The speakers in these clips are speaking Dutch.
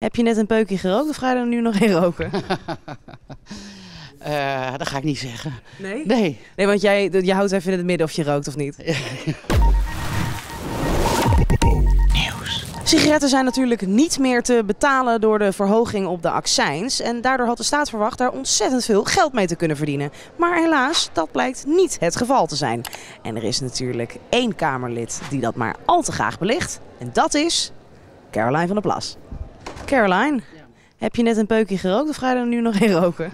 Heb je net een peukje gerookt of ga je er nu nog in roken? Dat ga ik niet zeggen. Nee? Nee. Nee, want je houdt even in het midden of je rookt of niet. Nieuws. Sigaretten zijn natuurlijk niet meer te betalen door de verhoging op de accijns. En daardoor had de staat verwacht daar ontzettend veel geld mee te kunnen verdienen. Maar helaas, dat blijkt niet het geval te zijn. En er is natuurlijk één Kamerlid die dat maar al te graag belicht. En dat is Caroline van der Plas. Caroline, heb je net een peukje gerookt of ga je er nu nog in roken?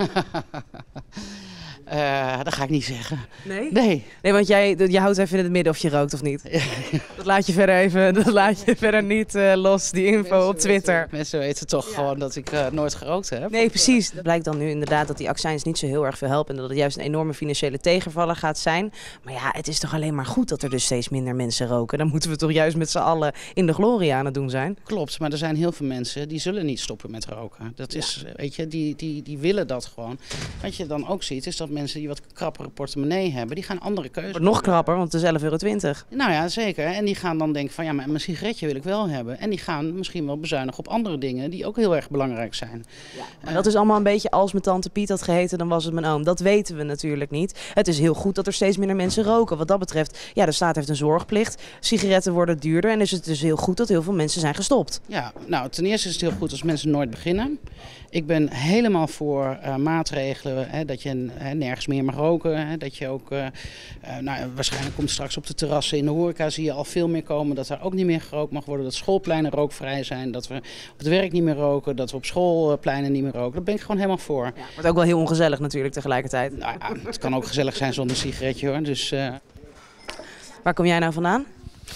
Dat ga ik niet zeggen. Nee? Nee. Nee, want je houdt even in het midden of je rookt of niet. Dat laat je verder niet los, die info op Twitter. Mensen weten toch gewoon dat ik nooit gerookt heb. Nee, precies. Het blijkt dan nu inderdaad dat die accijns niet zo heel erg veel helpen en dat het juist een enorme financiële tegenvaller gaat zijn. Maar ja, het is toch alleen maar goed dat er dus steeds minder mensen roken. Dan moeten we toch juist met z'n allen in de glorie aan het doen zijn. Klopt, maar er zijn heel veel mensen die zullen niet stoppen met roken. Dat is, weet je, die willen dat gewoon. Wat je dan ook ziet is dat mensen die wat krappere portemonnee hebben, die gaan andere keuzes Het wordt nog krapper, want het is €11,20. Nou ja, zeker. En die gaan dan denken van ja, maar mijn sigaretje wil ik wel hebben. En die gaan misschien wel bezuinigen op andere dingen die ook heel erg belangrijk zijn. Ja, maar dat is allemaal een beetje als mijn tante Piet had geheten, dan was het mijn oom. Dat weten we natuurlijk niet. Het is heel goed dat er steeds minder mensen roken. Wat dat betreft, ja, de staat heeft een zorgplicht. Sigaretten worden duurder en dus het is heel goed dat heel veel mensen zijn gestopt. Ja, nou ten eerste is het heel goed als mensen nooit beginnen. Ik ben helemaal voor maatregelen, dat je nergens meer mag roken. Dat je ook, waarschijnlijk komt straks op de terrassen in de horeca zie je al veel meer komen dat er ook niet meer gerookt mag worden. Dat schoolpleinen rookvrij zijn, dat we op het werk niet meer roken, dat we op schoolpleinen niet meer roken. Daar ben ik gewoon helemaal voor. Ja, wordt ook wel heel ongezellig natuurlijk tegelijkertijd. Nou, ja, het kan ook gezellig zijn zonder sigaretje hoor. Dus, Waar kom jij nou vandaan?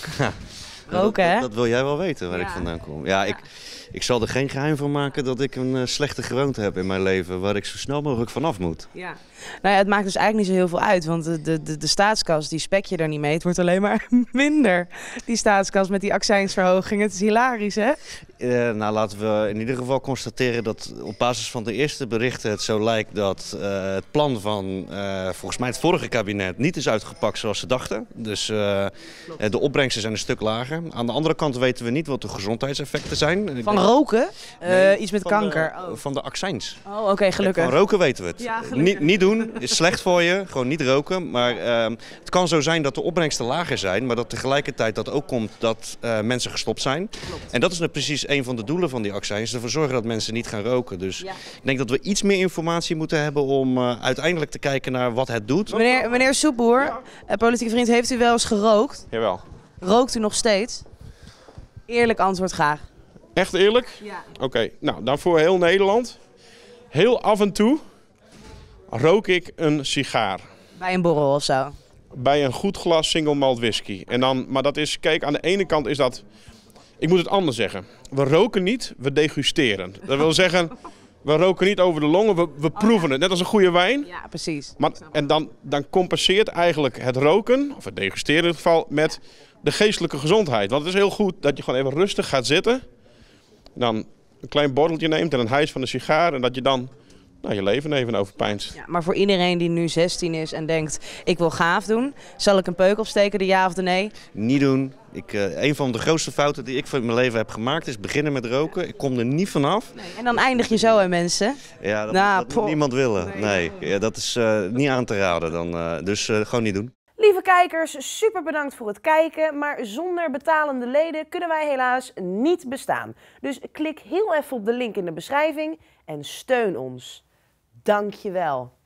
Roken, hè? Dat wil jij wel weten waar ik vandaan kom. Ja, ik zal er geen geheim van maken dat ik een slechte gewoonte heb in mijn leven waar ik zo snel mogelijk vanaf moet. Ja. Nou ja, het maakt dus eigenlijk niet zo heel veel uit, want de staatskas, die spek je er niet mee. Het wordt alleen maar minder, die staatskas met die accijnsverhoging. Het is hilarisch, hè? Nou, laten we in ieder geval constateren dat op basis van de eerste berichten het zo lijkt dat het plan van volgens mij het vorige kabinet niet is uitgepakt zoals ze dachten. Dus de opbrengsten zijn een stuk lager. Aan de andere kant weten we niet wat de gezondheidseffecten zijn. Van roken? Nee, iets met van kanker? Van de accijns. Oh, oké, gelukkig. Van roken weten we het. Ja, gelukkig. Niet doen, is slecht voor je. Gewoon niet roken. Maar het kan zo zijn dat de opbrengsten lager zijn, maar dat tegelijkertijd dat ook komt dat mensen gestopt zijn. Klopt. En dat is nou precies een van de doelen van die accijns. Ervoor zorgen dat mensen niet gaan roken. Dus ik denk dat we iets meer informatie moeten hebben om uiteindelijk te kijken naar wat het doet. Meneer Soepboer, politieke vriend, heeft u wel eens gerookt? Jawel. Rookt u nog steeds? Eerlijk antwoord graag. Echt eerlijk? Ja. Oké, nou dan voor heel Nederland. Heel af en toe rook ik een sigaar. Bij een borrel of zo? Bij een goed glas single malt whisky. En dan, maar dat is, kijk, aan de ene kant is dat... Ik moet het anders zeggen. We roken niet, we degusteren. Dat wil zeggen, we roken niet over de longen, we proeven het. Net als een goede wijn. Ja, precies. Maar, en dan compenseert eigenlijk het roken, of het degusteren in dit geval, met de geestelijke gezondheid. Want het is heel goed dat je gewoon even rustig gaat zitten. Dan een klein borreltje neemt en een hijs van een sigaar. En dat je dan je leven even overpeinst. Ja, maar voor iedereen die nu 16 is en denkt, ik wil gaaf doen. Zal ik een peuk opsteken, de ja of de nee? Niet doen. Een van de grootste fouten die ik van mijn leven heb gemaakt is beginnen met roken. Ik kom er niet vanaf. Nee. En dan eindig je zo, hè mensen? Ja, dat moet niemand willen. Nee. Ja, dat is niet aan te raden. Dus gewoon niet doen. Lieve kijkers, super bedankt voor het kijken, maar zonder betalende leden kunnen wij helaas niet bestaan. Dus klik heel even op de link in de beschrijving en steun ons. Dankjewel.